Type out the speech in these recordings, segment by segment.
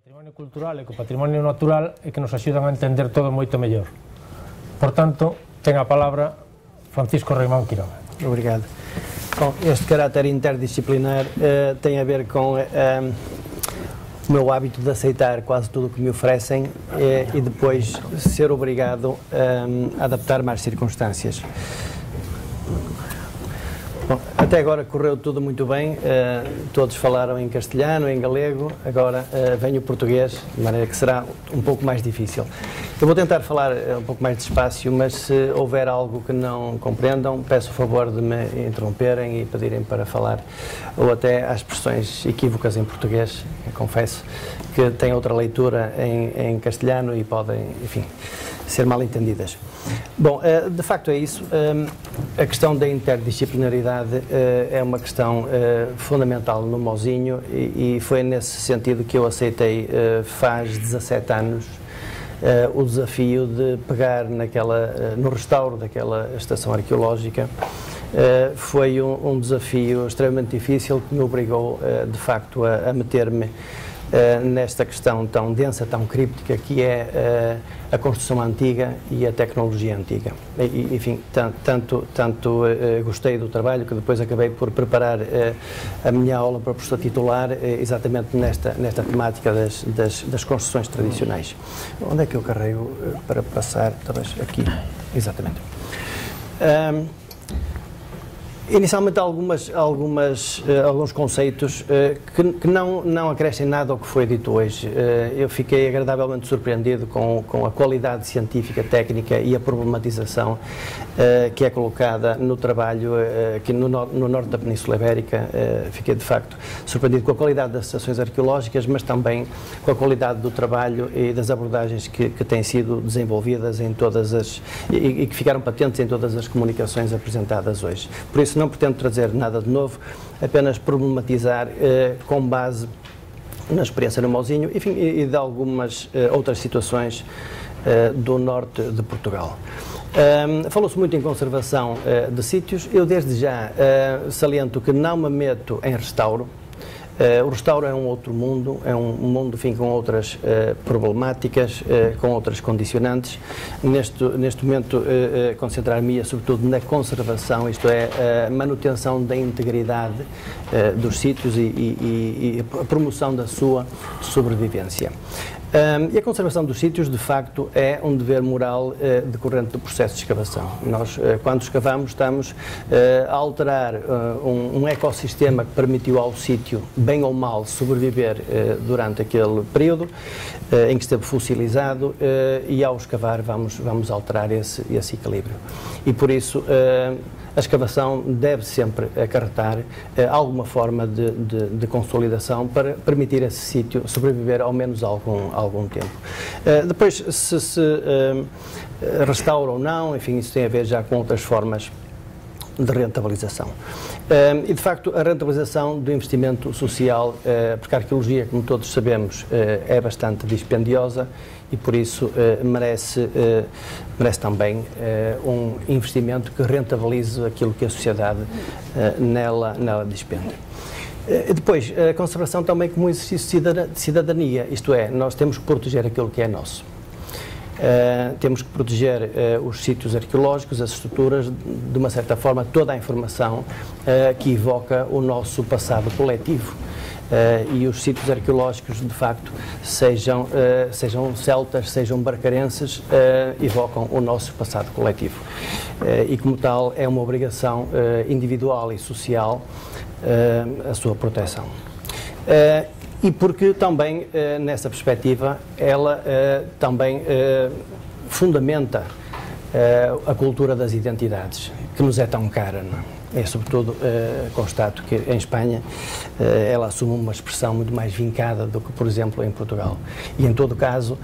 patrimonio cultural e co patrimonio natural é que nos axudan a entender todo moito mellor. Por tanto, ten a palabra Francisco Reimán Quiroga. Obrigado. Bom, este caráter interdisciplinar tem a ver com o meu hábito de aceitar quase tudo o que me oferecem e depois ser obrigado a adaptar-me às circunstâncias. Bom, até agora correu tudo muito bem, todos falaram em castelhano, em galego, agora vem o português, de maneira que será um pouco mais difícil. Eu vou tentar falar um pouco mais despacio, mas se houver algo que não compreendam, peço o favor de me interromperem e pedirem para falar, ou até às expressões equívocas em português, confesso, que têm outra leitura em castelhano e podem, enfim, ser mal entendidas. Bom, de facto é isso. A questão da interdisciplinaridade é uma questão fundamental no Mousinho e foi nesse sentido que eu aceitei faz 17 anos o desafio de pegar no restauro daquela estação arqueológica. Foi um desafio extremamente difícil que me obrigou de facto a meter-me nesta questão tão densa, tão críptica, que é a construção antiga e a tecnologia antiga. E, enfim, tanto gostei do trabalho que depois acabei por preparar a minha aula para professor titular exatamente nesta temática das construções tradicionais. Onde é que eu carrego para passar? Talvez aqui, exatamente. Inicialmente alguns conceitos que não acrescem nada ao que foi dito hoje. Eu fiquei agradavelmente surpreendido com a qualidade científica, técnica e a problematização que é colocada no trabalho aqui no norte da Península Ibérica. Fiquei de facto surpreendido com a qualidade das estações arqueológicas, mas também com a qualidade do trabalho e das abordagens que têm sido desenvolvidas em todas e que ficaram patentes em todas as comunicações apresentadas hoje. Por isso não pretendo trazer nada de novo, apenas problematizar com base na experiência no Mousinho, enfim, e de algumas outras situações do norte de Portugal. Falou-se muito em conservação de sítios. Eu desde já saliento que não me meto em restauro. O restauro é um outro mundo, é um mundo, enfim, com outras problemáticas, com outras condicionantes. Neste momento, concentrar-me sobretudo na conservação, isto é, a manutenção da integridade dos sítios e a promoção da sua sobrevivência. E a conservação dos sítios, de facto, é um dever moral decorrente do processo de escavação. Nós, quando escavamos, estamos a alterar um ecossistema que permitiu ao sítio, bem ou mal, sobreviver durante aquele período em que esteve fossilizado e, ao escavar, vamos alterar esse equilíbrio. E, por isso, a escavação deve sempre acarretar alguma forma de consolidação para permitir esse sítio sobreviver ao menos algum tempo. Depois, se restaura ou não, enfim, isso tem a ver já com outras formas de rentabilização. E, de facto, a rentabilização do investimento social, porque a arqueologia, como todos sabemos, é bastante dispendiosa e, por isso, merece também um investimento que rentabilize aquilo que a sociedade nela despende. Depois, a conservação também como um exercício de cidadania, isto é, nós temos que proteger aquilo que é nosso. Temos que proteger os sítios arqueológicos, as estruturas, de uma certa forma, toda a informação que evoca o nosso passado coletivo. E os sítios arqueológicos, de facto, sejam celtas, sejam barcarenses, evocam o nosso passado coletivo. E, como tal, é uma obrigação individual e social a sua proteção. E porque também, nessa perspectiva, ela também fundamenta a cultura das identidades, que nos é tão cara, não é? Sobretudo, constato que em Espanha ela assume uma expressão muito mais vincada do que, por exemplo, em Portugal. E, em todo caso,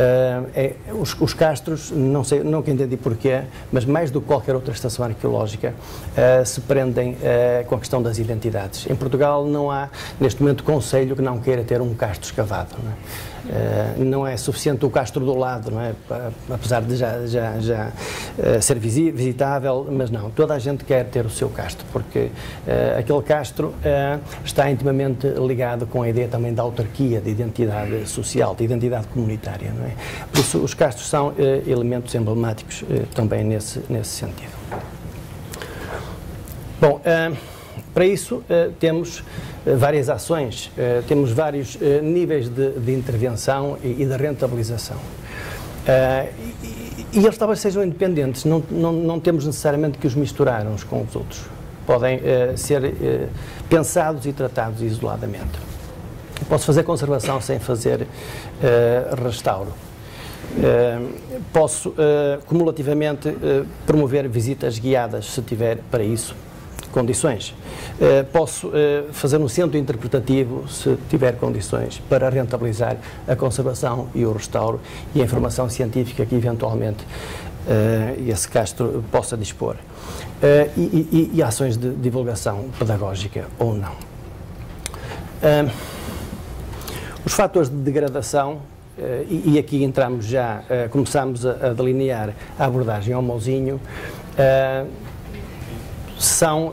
os castros, nunca entendi porquê, mas mais do que qualquer outra estação arqueológica, se prendem com a questão das identidades. Em Portugal não há, neste momento, concelho que não queira ter um castro escavado, não é? Não é suficiente o castro do lado, não é? Apesar de já ser visitável, mas não, toda a gente quer ter o seu castro, porque aquele castro está intimamente ligado com a ideia também da autarquia, de identidade social, de identidade comunitária, não é? Por isso, os castros são elementos emblemáticos também nesse sentido. Bom, para isso temos várias ações, temos vários níveis de intervenção e de rentabilização. E eles talvez sejam independentes, não temos necessariamente que os misturar uns com os outros. Podem ser pensados e tratados isoladamente. Posso fazer conservação sem fazer restauro. Posso, cumulativamente, promover visitas guiadas, se tiver para isso condições. Posso fazer um centro interpretativo, se tiver condições, para rentabilizar a conservação e o restauro e a informação científica que, eventualmente, esse castro possa dispor. E ações de divulgação pedagógica ou não. Os fatores de degradação, e aqui entramos já, começamos a delinear a abordagem ao Mousinho, são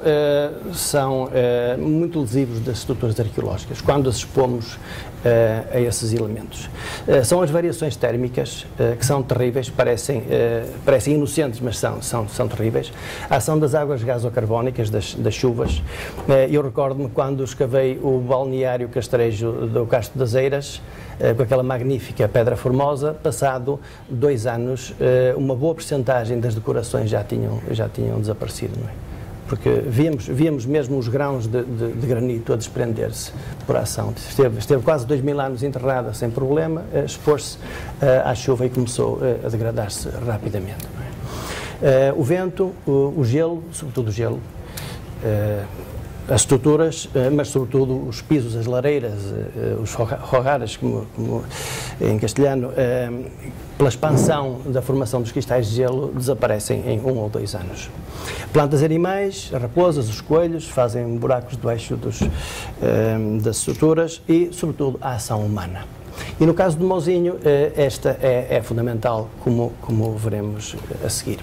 muito lesivos das estruturas arqueológicas, quando as expomos a esses elementos. São as variações térmicas, que são terríveis, parecem inocentes, mas são terríveis. A ação das águas gasocarbónicas, das chuvas. Eu recordo-me quando escavei o balneário castrejo do Castro das Eiras, com aquela magnífica Pedra Formosa, passado 2 anos, uma boa percentagem das decorações já tinham desaparecido, não é? Porque víamos mesmo os grãos de granito a desprender-se por ação. Esteve quase 2000 anos enterrada sem problema, expôs-se à chuva e começou a degradar-se rapidamente. Não é? O vento, o gelo, sobretudo o gelo, as estruturas, mas sobretudo os pisos, as lareiras, os rogares, como em castelhano, pela expansão da formação dos cristais de gelo, desaparecem em 1 ou 2 anos. Plantas e animais, as raposas, os coelhos, fazem buracos do eixo das estruturas e, sobretudo, a ação humana. E no caso do Mousinho, esta é fundamental, como veremos a seguir.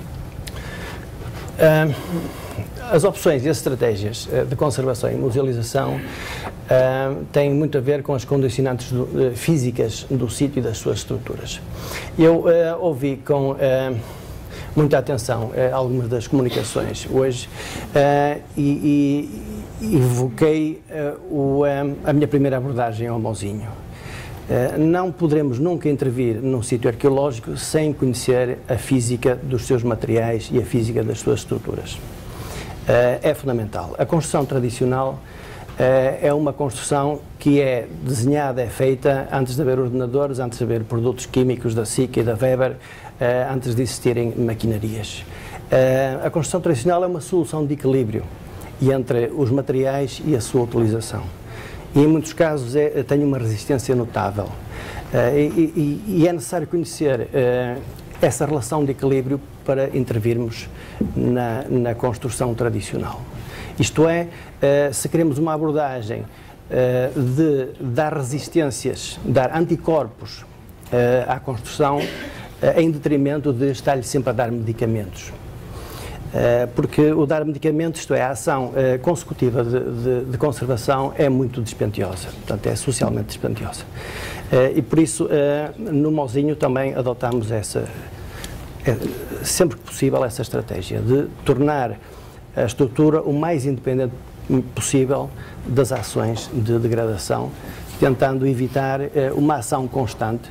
As opções e as estratégias de conservação e musealização têm muito a ver com as condicionantes físicas do sítio e das suas estruturas. Eu ouvi com muita atenção algumas das comunicações hoje e evoquei a minha primeira abordagem ao Mousinho. Não poderemos nunca intervir num sítio arqueológico sem conhecer a física dos seus materiais e a física das suas estruturas. É fundamental. A construção tradicional é uma construção que é desenhada, é feita antes de haver ordenadores, antes de haver produtos químicos da SICA e da Weber, antes de existirem maquinarias. A construção tradicional é uma solução de equilíbrio entre os materiais e a sua utilização. E em muitos casos tem uma resistência notável. E é necessário conhecer essa relação de equilíbrio para intervirmos na construção tradicional. Isto é, se queremos uma abordagem de dar resistências, dar anticorpos à construção, em detrimento de estar-lhe sempre a dar medicamentos. Porque o dar medicamentos, isto é, a ação consecutiva de conservação é muito dispendiosa, portanto é socialmente dispendiosa. E por isso, no Mousinho também adotamos sempre que possível, essa estratégia de tornar a estrutura o mais independente possível das ações de degradação, tentando evitar uma ação constante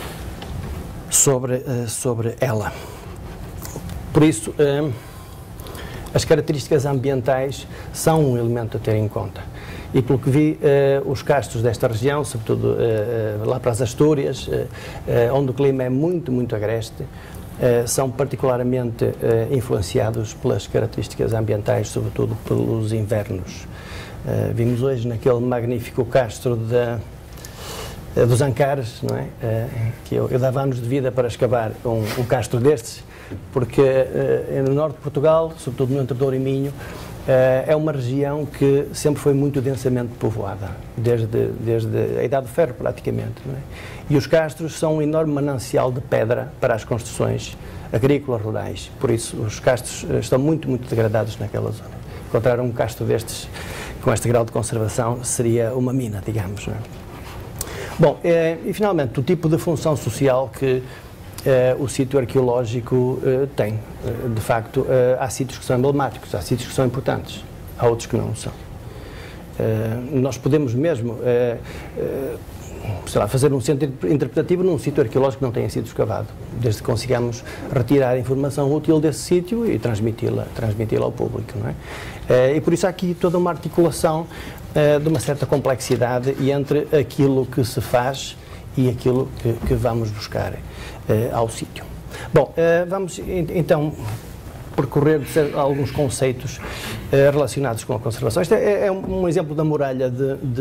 sobre ela. Por isso, as características ambientais são um elemento a ter em conta. E pelo que vi, os castros desta região, sobretudo lá para as Astúrias, onde o clima é muito, muito agreste, são particularmente influenciados pelas características ambientais, sobretudo pelos invernos. Vimos hoje naquele magnífico castro dos Ancares, não é? Que eu dava anos de vida para escavar um castro destes, porque no norte de Portugal, sobretudo no Entre Douro e Minho, é uma região que sempre foi muito densamente povoada, desde a Idade do Ferro praticamente, não é? E os castros são um enorme manancial de pedra para as construções agrícolas rurais, por isso os castros estão muito, muito degradados naquela zona. encontrar um castro destes com este grau de conservação seria uma mina, digamos. Não é? Bom, e finalmente, o tipo de função social que o sítio arqueológico tem. De facto, há sítios que são emblemáticos, há sítios que são importantes, há outros que não são. Nós podemos mesmo sei lá, fazer um centro interpretativo num sítio arqueológico que não tenha sido escavado, desde que consigamos retirar a informação útil desse sítio e transmiti-la ao público. Não é? E por isso há aqui toda uma articulação de uma certa complexidade entre aquilo que se faz e aquilo que vamos buscar ao sítio. Bom, vamos então percorrer alguns conceitos relacionados com a conservação. Este é um exemplo da muralha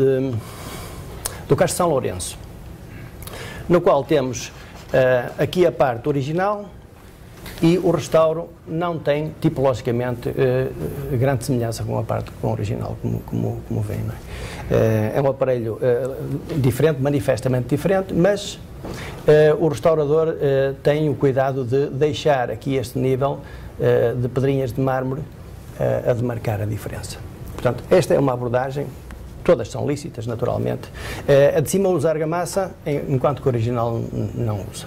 do Castro São Lourenço, no qual temos aqui a parte original e o restauro não tem tipologicamente grande semelhança com a parte original, como vem. Não é? É um aparelho diferente, manifestamente diferente, mas o restaurador tem o cuidado de deixar aqui este nível de pedrinhas de mármore a demarcar a diferença. Portanto, esta é uma abordagem. Todas são lícitas, naturalmente. A de cima usa argamassa, enquanto que o original não usa.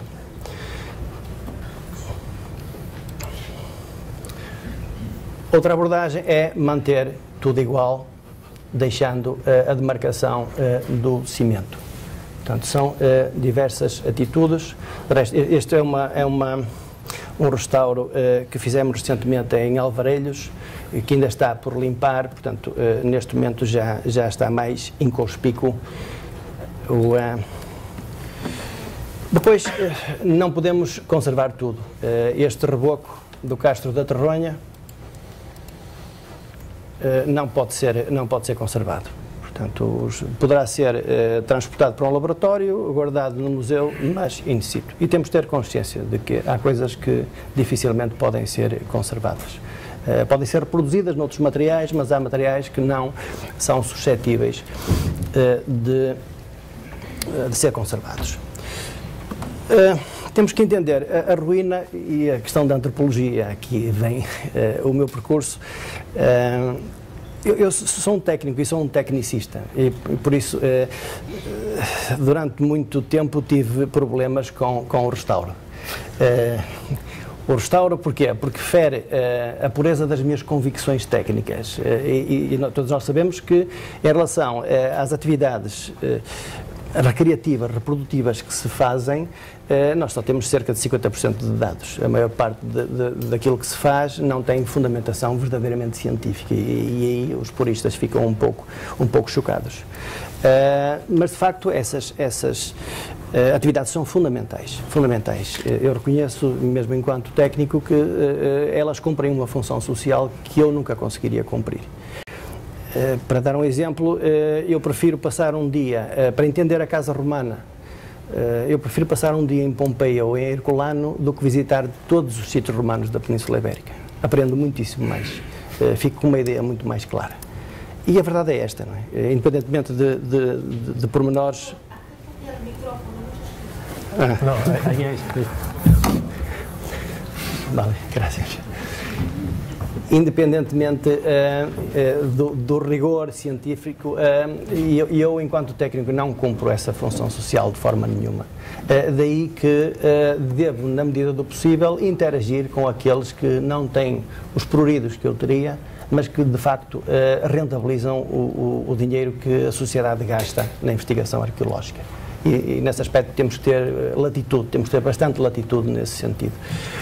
Outra abordagem é manter tudo igual, deixando a demarcação do cimento. Portanto, são diversas atitudes. Este é um restauro que fizemos recentemente em Alvarelhos, que ainda está por limpar, portanto, neste momento já está mais inconspícuo. Depois, não podemos conservar tudo. Este reboco do Castro da Terronha não pode ser conservado. Portanto, poderá ser transportado para um laboratório, guardado no museu, mas in situ. E temos de ter consciência de que há coisas que dificilmente podem ser conservadas. Podem ser reproduzidas noutros materiais, mas há materiais que não são suscetíveis de ser conservados. Temos que entender a ruína e a questão da antropologia. Aqui vem o meu percurso. Eu sou um técnico e sou um tecnicista e por isso durante muito tempo tive problemas com o restauro. O restauro porquê? Porque fere a pureza das minhas convicções técnicas e todos nós sabemos que em relação às atividades recreativas, reprodutivas que se fazem, nós só temos cerca de 50% de dados. A maior parte daquilo que se faz não tem fundamentação verdadeiramente científica e aí os puristas ficam um pouco chocados. Mas de facto essas atividades são fundamentais. Eu reconheço, mesmo enquanto técnico, que elas cumprem uma função social que eu nunca conseguiria cumprir. Para dar um exemplo, eu prefiro passar um dia, para entender a casa romana, eu prefiro passar um dia em Pompeia ou em Herculano do que visitar todos os sítios romanos da Península Ibérica. Aprendo muitíssimo mais, fico com uma ideia muito mais clara. E a verdade é esta, não é? Independentemente de pormenores... Não, aí é isso. Vale, graças. Independentemente do rigor científico, eu, enquanto técnico, não cumpro essa função social de forma nenhuma. Daí que devo, na medida do possível, interagir com aqueles que não têm os pruridos que eu teria, mas que, de facto, rentabilizam o dinheiro que a sociedade gasta na investigação arqueológica. E nesse aspecto temos que ter latitude, temos que ter bastante latitude nesse sentido.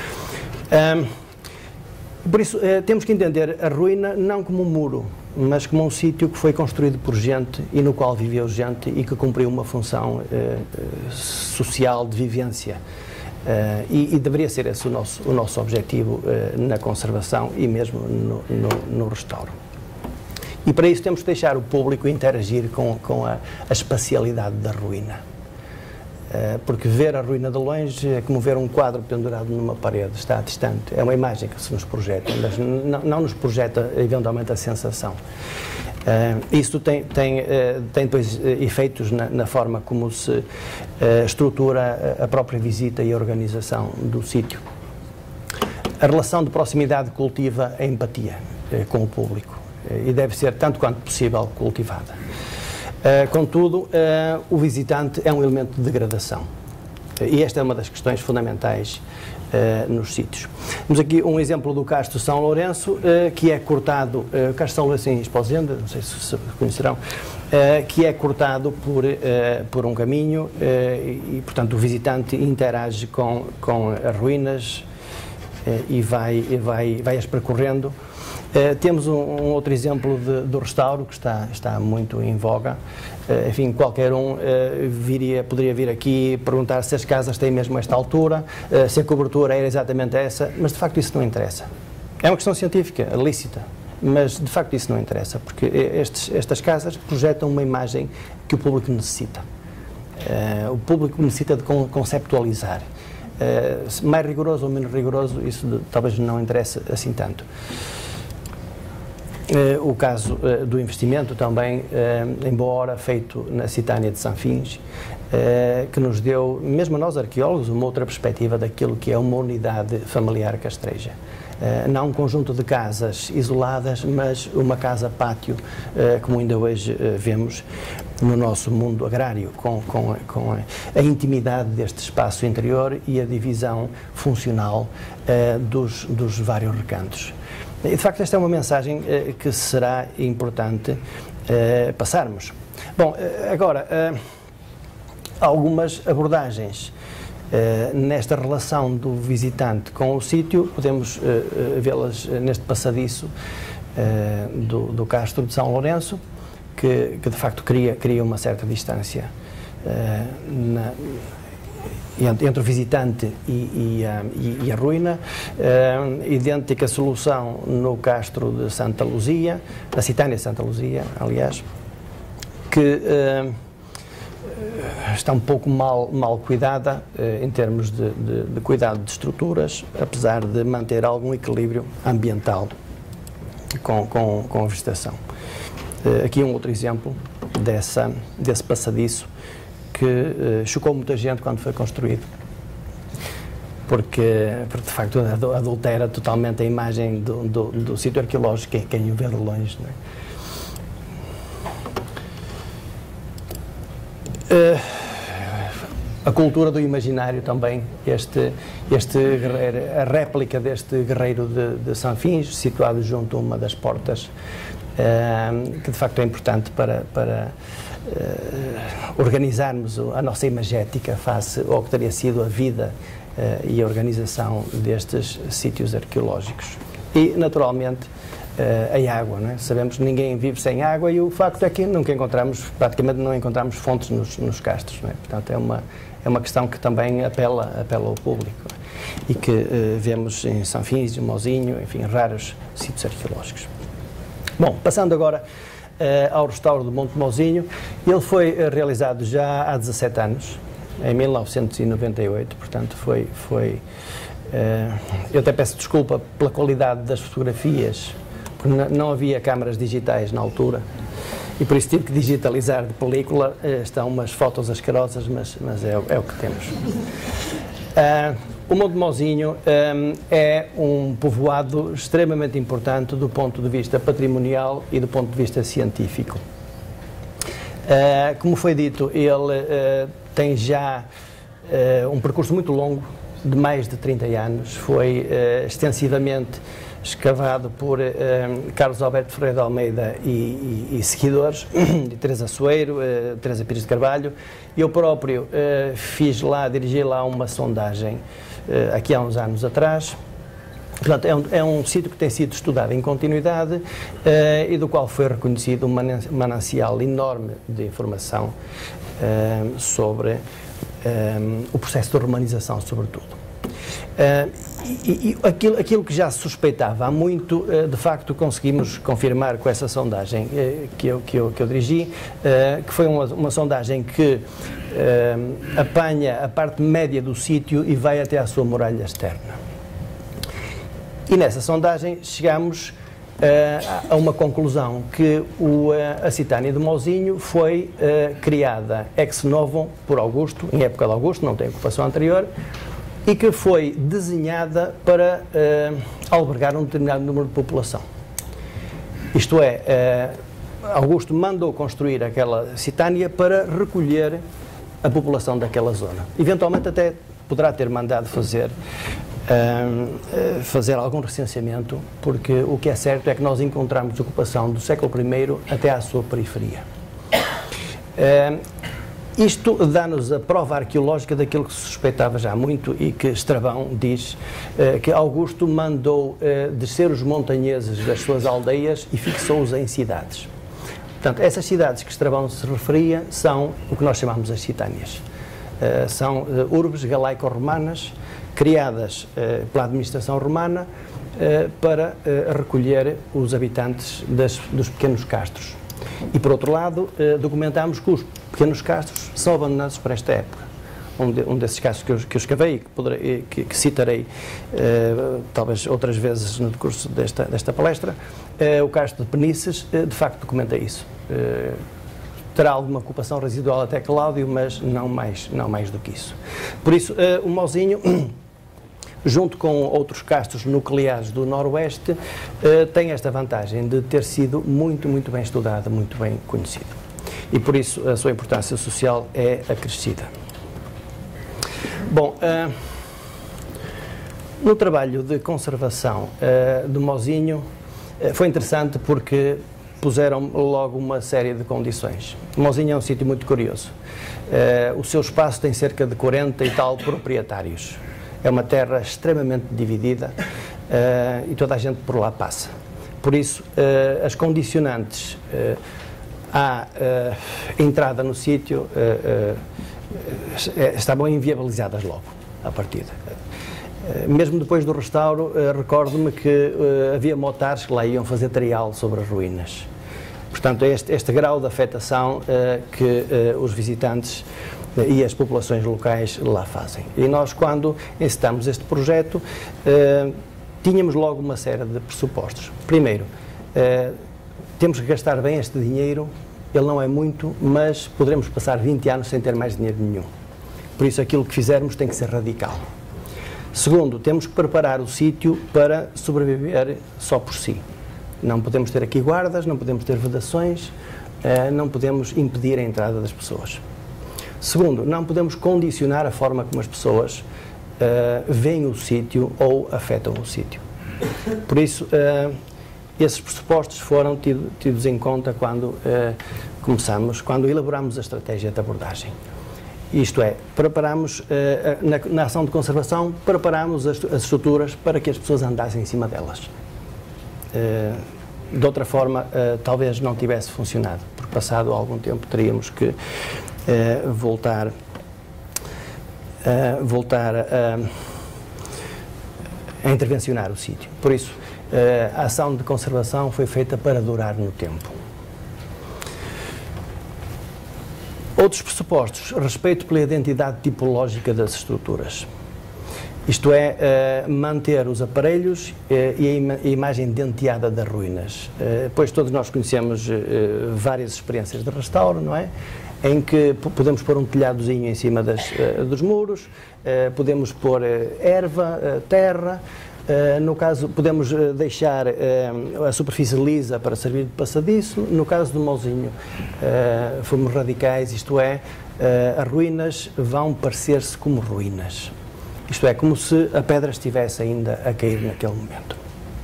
Por isso, temos que entender a ruína não como um muro, mas como um sítio que foi construído por gente e no qual viveu gente e que cumpriu uma função social de vivência. E deveria ser esse o nosso objetivo na conservação e mesmo no restauro. E para isso temos que deixar o público interagir com a espacialidade da ruína. Porque ver a ruína de longe é como ver um quadro pendurado numa parede, está distante. É uma imagem que se nos projeta, mas não nos projeta eventualmente a sensação. Isso tem depois efeitos na forma como se estrutura a própria visita e a organização do sítio. A relação de proximidade cultiva a empatia com o público. e deve ser, tanto quanto possível, cultivada. Contudo, o visitante é um elemento de degradação, e esta é uma das questões fundamentais nos sítios. Temos aqui um exemplo do Castro São Lourenço, que é cortado, o Castro São Lourenço em Esposenda, não sei se conhecerão, que é cortado por um caminho e, portanto, o visitante interage com as ruínas e vai-as percorrendo. Temos um outro exemplo do restauro que está muito em voga. Enfim, qualquer um poderia vir aqui perguntar se as casas têm mesmo esta altura, se a cobertura era exatamente essa, mas de facto isso não interessa. É uma questão científica, lícita, mas de facto isso não interessa, porque estas casas projetam uma imagem que o público necessita. O público necessita de conceptualizar. Mais rigoroso ou menos rigoroso, isso talvez não interesse assim tanto. O caso do investimento também, em boa hora, feito na Citânia de Sanfins, que nos deu, mesmo a nós arqueólogos, uma outra perspectiva daquilo que é uma unidade familiar castreja. Não um conjunto de casas isoladas, mas uma casa-pátio, como ainda hoje vemos no nosso mundo agrário, com a intimidade deste espaço interior e a divisão funcional dos vários recantos. E, de facto, esta é uma mensagem que será importante passarmos. Bom, agora, algumas abordagens nesta relação do visitante com o sítio, podemos vê-las neste passadiço do Castro de São Lourenço, que de facto cria uma certa distância entre o visitante e a ruína. Idêntica solução no Castro de Santa Luzia, na Citânia de Santa Luzia, aliás, que está um pouco mal cuidada em termos de cuidado de estruturas, apesar de manter algum equilíbrio ambiental com a vegetação. Aqui um outro exemplo desse passadiço que chocou muita gente quando foi construído, porque de facto adultera totalmente a imagem do sítio arqueológico, quem o vê de longe, não é? A cultura do imaginário também, a réplica deste guerreiro de Sanfins, situado junto a uma das portas, que de facto é importante para organizarmos a nossa imagética face ao que teria sido a vida e a organização destes sítios arqueológicos. E, naturalmente, a água, não é? Sabemos que ninguém vive sem água e o facto é que praticamente não encontramos fontes nos castros, não é? Portanto, é uma questão que também apela ao público, e que vemos em Sanfins, em Mozinho, enfim, raros sítios arqueológicos. Bom, passando agora ao restauro do Monte Mozinho, ele foi realizado já há 17 anos, em 1998, portanto eu até peço desculpa pela qualidade das fotografias, porque não havia câmaras digitais na altura, e por isso tive que digitalizar de película. Estão umas fotos asquerosas, mas é o que temos. O Monte Mozinho é um povoado extremamente importante do ponto de vista patrimonial e do ponto de vista científico. Como foi dito, ele tem já um percurso muito longo, de mais de 30 anos, foi extensivamente escavado por Carlos Alberto Ferreira de Almeida e seguidores, de Teresa Soeiro, Teresa Pires de Carvalho. Eu próprio dirigi lá uma sondagem aqui há uns anos atrás. Portanto, é um sítio que tem sido estudado em continuidade e do qual foi reconhecido um manancial enorme de informação sobre o processo de romanização, sobretudo. E aquilo que já se suspeitava há muito, de facto conseguimos confirmar com essa sondagem que eu dirigi, que foi uma sondagem que apanha a parte média do sítio e vai até à sua muralha externa. E nessa sondagem chegamos a uma conclusão, que a Citânia de Mozinho foi criada ex novo por Augusto, em época de Augusto, não tem ocupação anterior, e que foi desenhada para albergar um determinado número de população. Isto é, Augusto mandou construir aquela citânia para recolher a população daquela zona. Eventualmente até poderá ter mandado fazer algum recenseamento, porque o que é certo é que nós encontramos ocupação do século I até à sua periferia. Isto dá-nos a prova arqueológica daquilo que se suspeitava já muito e que Estrabão diz que Augusto mandou descer os montanheses das suas aldeias e fixou-os em cidades. Portanto, essas cidades que Estrabão se referia são o que nós chamamos as citâneas. São urbes galaico-romanas criadas pela administração romana para recolher os habitantes dos pequenos castros. E, por outro lado, documentamos que os pequenos castros são abandonados para esta época. Um desses castros que eu escavei, que citarei talvez outras vezes no decurso desta palestra, o castro de Penices, de facto documenta isso. Terá alguma ocupação residual até Cláudio, mas não mais do que isso. Por isso, o Mauzinho, junto com outros castros nucleares do Noroeste, tem esta vantagem de ter sido muito bem estudado, muito bem conhecido. E por isso a sua importância social é acrescida. Bom, no trabalho de conservação do Mauzinho foi interessante porque puseram logo uma série de condições. O Mauzinho é um sítio muito curioso. O seu espaço tem cerca de 40 e tal proprietários. É uma terra extremamente dividida e toda a gente por lá passa. Por isso, as condicionantes à entrada no sítio estavam inviabilizadas logo, à partida. Mesmo depois do restauro, recordo-me que havia motares que lá iam fazer trial sobre as ruínas. Portanto, este grau de afetação que os visitantes e as populações locais lá fazem. E nós, quando encetamos este projeto, tínhamos logo uma série de pressupostos. Primeiro, temos que gastar bem este dinheiro, ele não é muito, mas poderemos passar 20 anos sem ter mais dinheiro nenhum. Por isso, aquilo que fizermos tem que ser radical. Segundo, temos que preparar o sítio para sobreviver só por si. Não podemos ter aqui guardas, não podemos ter vedações, não podemos impedir a entrada das pessoas. Segundo, não podemos condicionar a forma como as pessoas veem o sítio ou afetam o sítio. Por isso, esses pressupostos foram tidos em conta quando quando elaboramos a estratégia de abordagem. Isto é, preparamos, na ação de conservação, preparamos as estruturas para que as pessoas andassem em cima delas. De outra forma, talvez não tivesse funcionado, porque passado algum tempo teríamos que voltar a intervencionar o sítio. Por isso, a ação de conservação foi feita para durar no tempo. Outros pressupostos, respeito pela identidade tipológica das estruturas. Isto é, manter os aparelhos e a imagem denteada das ruínas. Pois todos nós conhecemos várias experiências de restauro, não é? Em que podemos pôr um telhadozinho em cima dos muros, podemos pôr erva, terra, no caso podemos deixar a superfície lisa para servir de passadiço. No caso do Mauzinho fomos radicais, isto é, as ruínas vão parecer-se como ruínas. Isto é, como se a pedra estivesse ainda a cair naquele momento.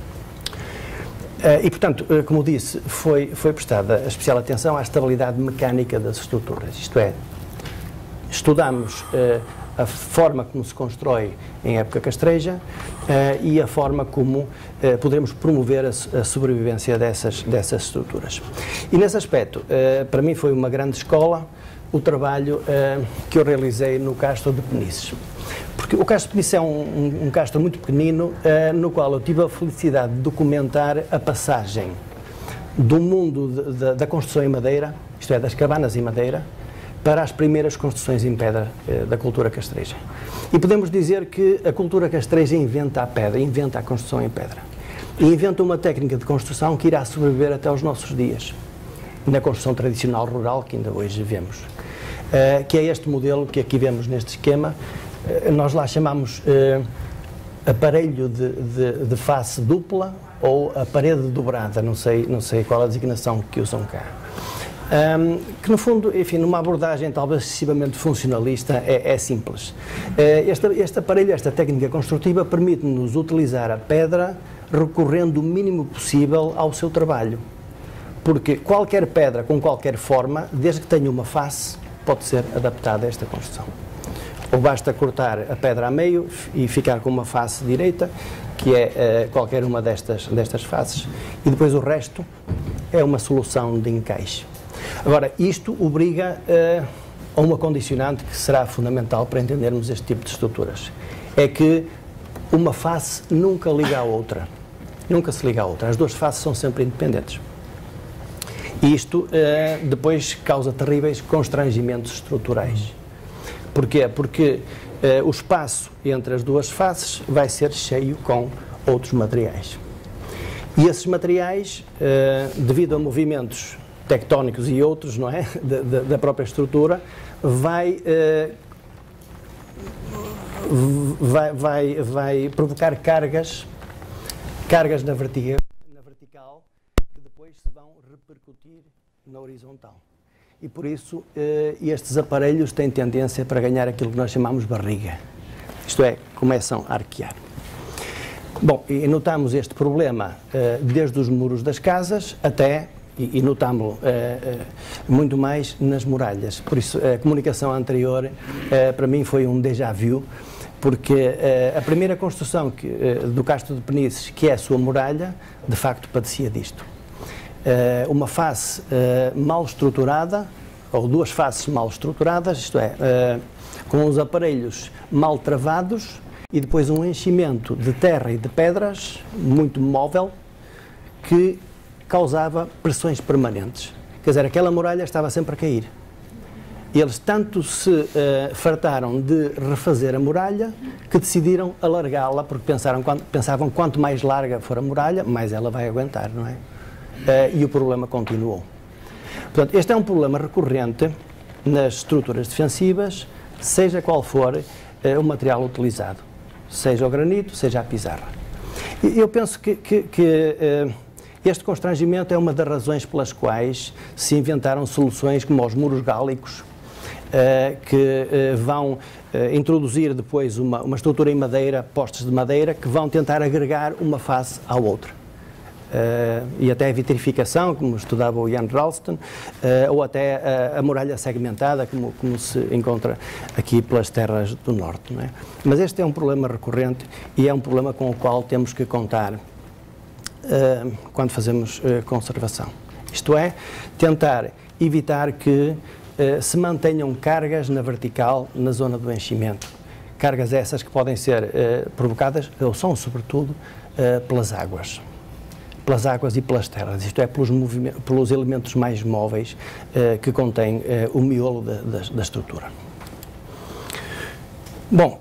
E, portanto, como disse, foi prestada especial atenção à estabilidade mecânica das estruturas. Isto é, estudamos a forma como se constrói em época castreja e a forma como poderemos promover a sobrevivência dessas estruturas. E, nesse aspecto, para mim foi uma grande escola o trabalho que eu realizei no castro de Penices. Porque o castro de Penices é um castro muito pequenino, no qual eu tive a felicidade de documentar a passagem do mundo da construção em madeira, isto é, das cabanas em madeira, para as primeiras construções em pedra da cultura castreja. E podemos dizer que a cultura castreja inventa a pedra, inventa a construção em pedra. E inventa uma técnica de construção que irá sobreviver até aos nossos dias, na construção tradicional rural que ainda hoje vemos. Que é este modelo que aqui vemos neste esquema. Nós lá chamamos aparelho de face dupla, ou a parede dobrada, não sei qual a designação que usam cá. Que no fundo, enfim, numa abordagem talvez excessivamente funcionalista, é simples. Este aparelho, esta técnica construtiva, permite-nos utilizar a pedra recorrendo o mínimo possível ao seu trabalho. Porque qualquer pedra com qualquer forma, desde que tenha uma face, pode ser adaptada a esta construção. Ou basta cortar a pedra a meio e ficar com uma face direita, que é qualquer uma destas faces, e depois o resto é uma solução de encaixe. Agora, isto obriga a uma condicionante que será fundamental para entendermos este tipo de estruturas. É que uma face nunca liga à outra. Nunca se liga à outra. As duas faces são sempre independentes. E isto depois causa terríveis constrangimentos estruturais. Porquê? Porque o espaço entre as duas faces vai ser cheio com outros materiais. E esses materiais, devido a movimentos tectónicos e outros, não é, da própria estrutura, vai provocar cargas na vertical que depois se vão repercutir na horizontal. E por isso estes aparelhos têm tendência para ganhar aquilo que nós chamamos barriga. Isto é, começam a arquear. Bom, e notamos este problema desde os muros das casas até, e notámo-lo muito mais nas muralhas. Por isso, a comunicação anterior, para mim, foi um déjà vu, porque a primeira construção do Castro de Penices, que é a sua muralha, de facto padecia disto. Uma face mal estruturada, ou duas faces mal estruturadas, isto é, com os aparelhos mal travados, e depois um enchimento de terra e de pedras, muito móvel, que causava pressões permanentes. Quer dizer, aquela muralha estava sempre a cair. E eles tanto se fartaram de refazer a muralha, que decidiram alargá-la, porque pensavam quanto mais larga for a muralha, mais ela vai aguentar, não é? E o problema continuou. Portanto, este é um problema recorrente nas estruturas defensivas, seja qual for o material utilizado, seja o granito, seja a pizarra. E eu penso que este constrangimento é uma das razões pelas quais se inventaram soluções como os muros gálicos, que vão introduzir depois uma estrutura em madeira, postes de madeira, que vão tentar agregar uma face à outra. E até a vitrificação, como estudava o Jan Ralston, ou até a muralha segmentada, como se encontra aqui pelas terras do norte. Não é? Mas este é um problema recorrente e é um problema com o qual temos que contar quando fazemos conservação. Isto é, tentar evitar que se mantenham cargas na vertical na zona do enchimento. Cargas essas que podem ser provocadas, ou são sobretudo, pelas águas e pelas terras, isto é, pelos elementos mais móveis que contém o miolo da estrutura. Bom,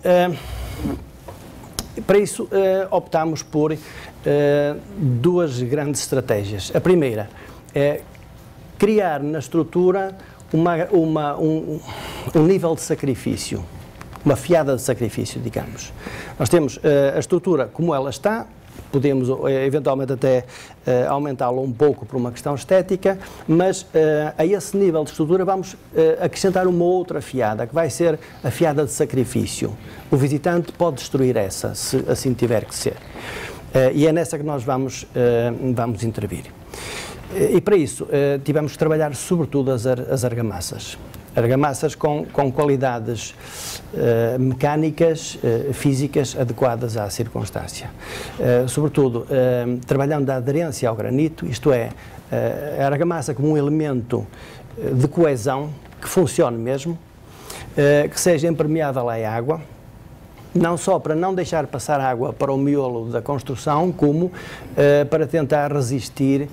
para isso optámos por duas grandes estratégias. A primeira é criar na estrutura um nível de sacrifício, uma fiada de sacrifício, digamos. Nós temos a estrutura como ela está, podemos eventualmente até aumentá-la um pouco por uma questão estética, mas a esse nível de estrutura vamos acrescentar uma outra fiada, que vai ser a fiada de sacrifício. O visitante pode destruir essa, se assim tiver que ser. E é nessa que nós vamos intervir. E para isso tivemos que trabalhar sobretudo as argamassas. Argamassas com qualidades mecânicas, físicas adequadas à circunstância. Sobretudo, trabalhando a aderência ao granito, isto é, a argamassa como um elemento de coesão, que funcione mesmo, que seja impermeável à água, não só para não deixar passar água para o miolo da construção, como para tentar resistir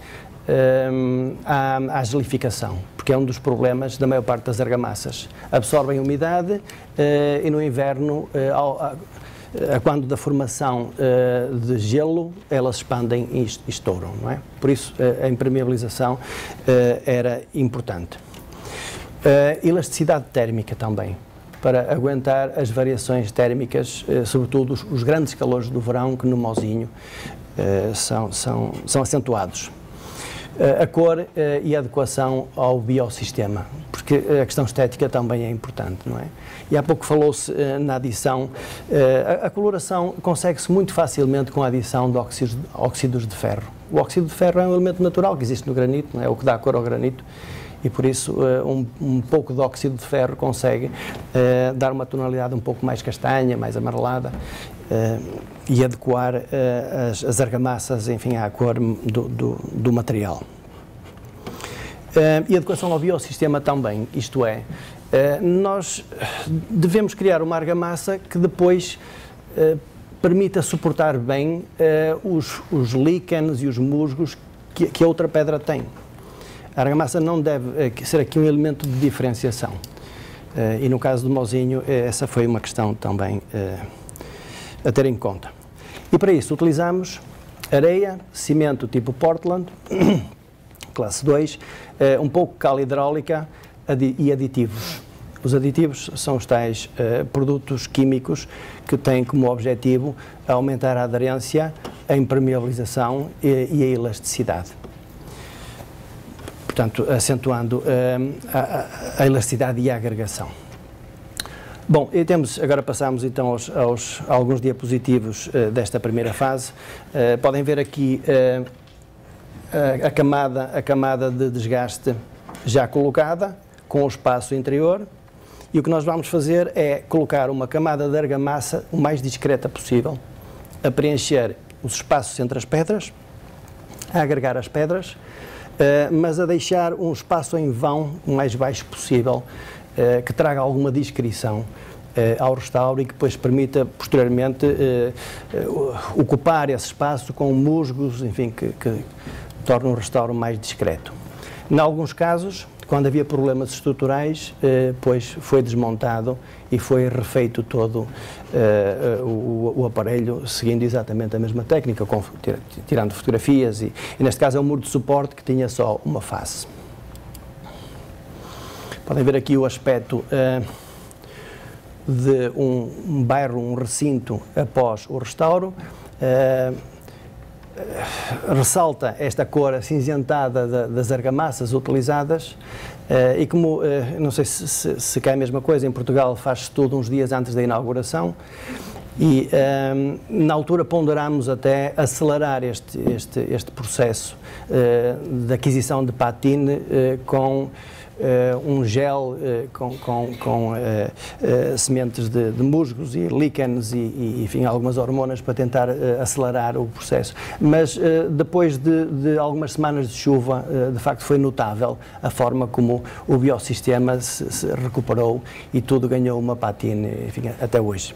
à gelificação, porque é um dos problemas da maior parte das argamassas. Absorvem umidade e no inverno, quando da formação de gelo, elas expandem e estouram, não é? Por isso a impermeabilização era importante. Elasticidade térmica também, para aguentar as variações térmicas, sobretudo os grandes calores do verão, que no Mozinho são acentuados. A cor e a adequação ao biossistema, porque a questão estética também é importante, não é? E há pouco falou-se na adição, a coloração consegue-se muito facilmente com a adição de óxidos de ferro. O óxido de ferro é um elemento natural que existe no granito, não é? O que dá a cor ao granito, e por isso um pouco de óxido de ferro consegue dar uma tonalidade um pouco mais castanha, mais amarelada, e adequar as argamassas, enfim, à cor do material. E a adequação ao biossistema também, isto é, nós devemos criar uma argamassa que depois permita suportar bem os líquenes e os musgos que a outra pedra tem. A argamassa não deve ser aqui um elemento de diferenciação. E no caso do Mozinho, essa foi uma questão também a ter em conta. E para isso utilizamos areia, cimento tipo Portland, classe 2, um pouco cal hidráulica e aditivos. Os aditivos são os tais produtos químicos que têm como objetivo aumentar a aderência, a impermeabilização e a elasticidade. Portanto, acentuando a elasticidade e a agregação. Bom, agora passamos então a alguns diapositivos desta primeira fase. Podem ver aqui a camada de desgaste já colocada, com o espaço interior, e o que nós vamos fazer é colocar uma camada de argamassa o mais discreta possível, a preencher os espaços entre as pedras, a agregar as pedras, mas a deixar um espaço em vão o mais baixo possível, que traga alguma discrição ao restauro e que depois permita posteriormente ocupar esse espaço com musgos, enfim, que torna o restauro mais discreto. Em alguns casos, quando havia problemas estruturais, pois foi desmontado e foi refeito todo o aparelho, seguindo exatamente a mesma técnica, tirando fotografias, e neste caso é um muro de suporte que tinha só uma face. Podem ver aqui o aspecto de um bairro, um recinto após o restauro. Ressalta esta cor acinzentada das argamassas utilizadas e como, não sei se cá é a mesma coisa, em Portugal faz-se tudo uns dias antes da inauguração e na altura ponderámos até acelerar este processo de aquisição de patine com um gel com sementes de musgos e líquenes e enfim, algumas hormonas para tentar acelerar o processo. Mas depois de algumas semanas de chuva, de facto foi notável a forma como o biossistema se recuperou e tudo ganhou uma patine, enfim, até hoje.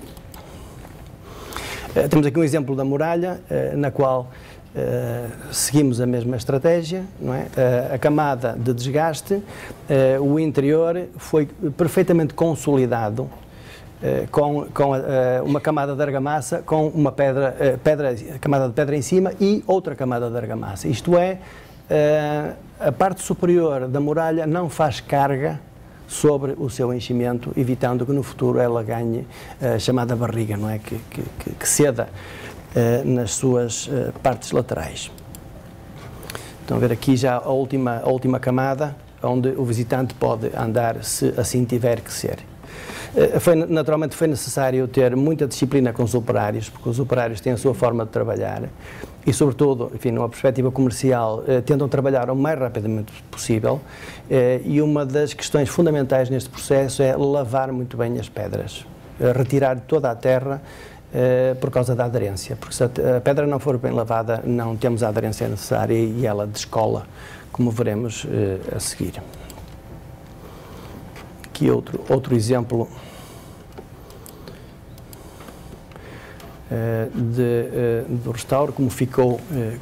Temos aqui um exemplo da muralha, na qual seguimos a mesma estratégia, não é? A camada de desgaste, o interior foi perfeitamente consolidado com uma camada de argamassa, com uma camada de pedra em cima e outra camada de argamassa. Isto é, a parte superior da muralha não faz carga sobre o seu enchimento, evitando que no futuro ela ganhe a chamada barriga, não é? Que ceda nas suas partes laterais. Estão a ver aqui já a última camada, onde o visitante pode andar se assim tiver que ser. Naturalmente foi necessário ter muita disciplina com os operários, porque os operários têm a sua forma de trabalhar e, sobretudo, enfim, numa perspectiva comercial, tentam trabalhar o mais rapidamente possível e uma das questões fundamentais neste processo é lavar muito bem as pedras, retirar toda a terra por causa da aderência, porque se a pedra não for bem lavada, não temos a aderência necessária e ela descola, como veremos a seguir. Aqui outro exemplo do restauro, como ficou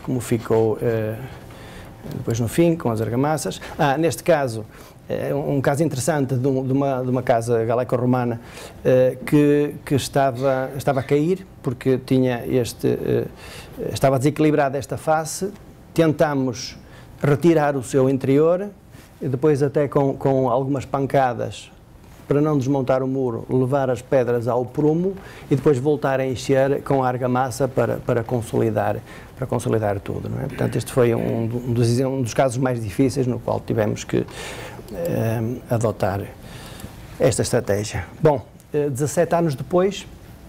depois no fim, com as argamassas. Neste caso, um caso interessante de uma casa galeco-romana que estava a cair, porque tinha estava desequilibrada esta face. Tentámos retirar o seu interior, e depois até com algumas pancadas para não desmontar o muro, levar as pedras ao prumo e depois voltar a encher com a argamassa para consolidar tudo, não é? Portanto, este foi um dos casos mais difíceis no qual tivemos que adotar esta estratégia. Bom, 17 anos depois,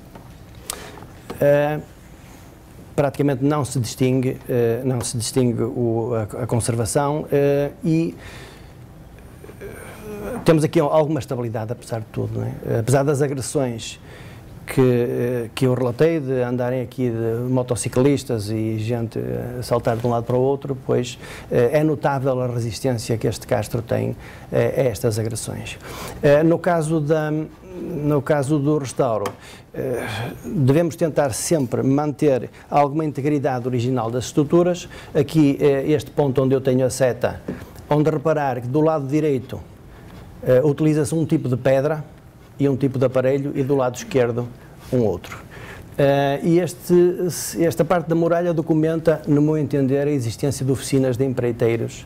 praticamente não se distingue a conservação e temos aqui alguma estabilidade, apesar de tudo, não é? Apesar das agressões que eu relatei, de andarem aqui de motociclistas e gente saltar de um lado para o outro, pois é notável a resistência que este castro tem a estas agressões. No caso do restauro, devemos tentar sempre manter alguma integridade original das estruturas. Aqui, este ponto onde eu tenho a seta, onde reparar que do lado direito utiliza-se um tipo de pedra e um tipo de aparelho e do lado esquerdo um outro. E esta parte da muralha documenta, no meu entender, a existência de oficinas de empreiteiros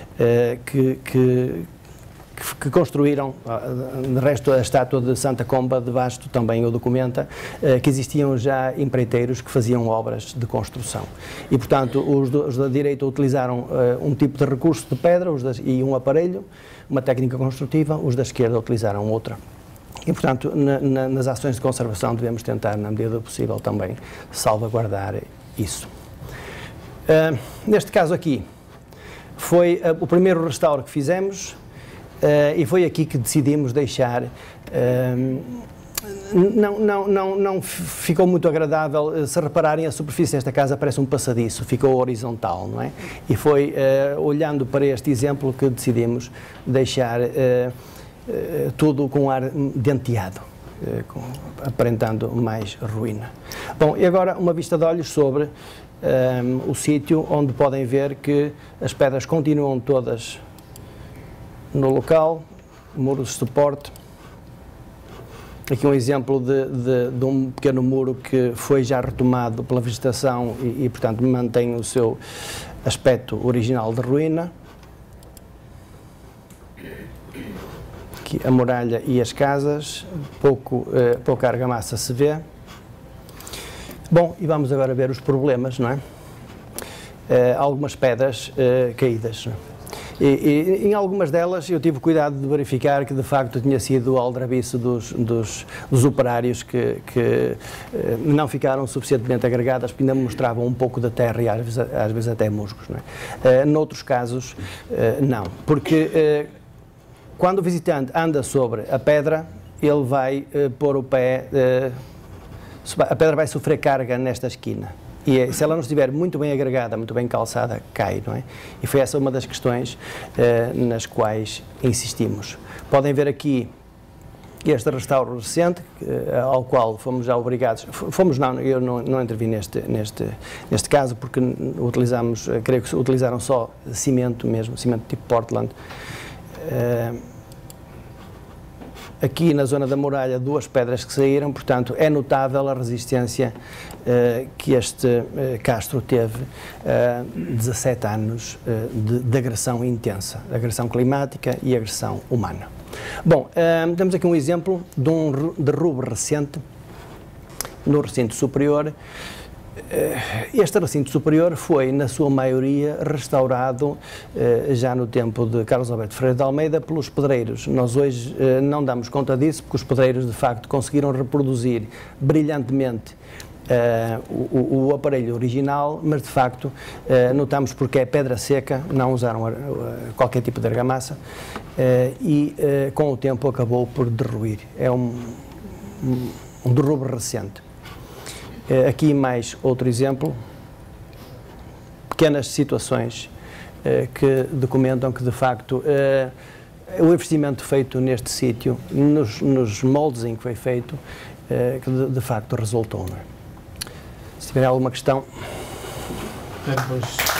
que construíram, de resto a estátua de Santa Comba de Basto também o documenta, que existiam já empreiteiros que faziam obras de construção. E, portanto, os da direita utilizaram um tipo de recurso de pedra e um aparelho, uma técnica construtiva, os da esquerda utilizaram outra. E, portanto, nas ações de conservação devemos tentar, na medida do possível, também salvaguardar isso. Neste caso aqui, foi o primeiro restauro que fizemos e foi aqui que decidimos deixar. Não ficou muito agradável. Se repararem, a superfície desta casa parece um passadiço, ficou horizontal, não é? E foi olhando para este exemplo que decidimos deixar tudo com ar denteado, aparentando mais ruína. Bom, e agora uma vista de olhos sobre o sítio, onde podem ver que as pedras continuam todas no local, muros de suporte. Aqui um exemplo de um pequeno muro que foi já retomado pela vegetação e portanto, mantém o seu aspecto original de ruína. Aqui a muralha e as casas, pouca argamassa se vê. Bom, e vamos agora ver os problemas, não é? Algumas pedras caídas. E em algumas delas eu tive cuidado de verificar que de facto tinha sido o aldrabiço dos operários que não ficaram suficientemente agregadas, porque ainda mostravam um pouco da terra e às vezes até musgos, não é? Noutros casos, não, porque quando o visitante anda sobre a pedra, ele vai pôr o pé, a pedra vai sofrer carga nesta esquina. E se ela não estiver muito bem agregada, muito bem calçada, cai, não é? E foi essa uma das questões nas quais insistimos. Podem ver aqui este restauro recente, ao qual fomos já obrigados, eu não intervi neste caso, porque utilizamos, creio que utilizaram só cimento mesmo, cimento tipo Portland. Aqui na zona da muralha, duas pedras que saíram, portanto é notável a resistência que este castro teve 17 anos de agressão intensa, agressão climática e agressão humana. Bom, temos aqui um exemplo de um derrube recente no recinto superior. Este recinto superior foi, na sua maioria, restaurado já no tempo de Carlos Alberto Ferreira de Almeida pelos pedreiros. Nós hoje não damos conta disso, porque os pedreiros, de facto, conseguiram reproduzir brilhantemente o aparelho original, mas, de facto, notamos porque é pedra seca, não usaram qualquer tipo de argamassa e, com o tempo, acabou por derruir. É um derrube recente. Aqui mais outro exemplo, pequenas situações que documentam que, de facto, o investimento feito neste sítio, nos moldes em que foi feito, que de facto resultou. Não é? Se tiver alguma questão... Depois...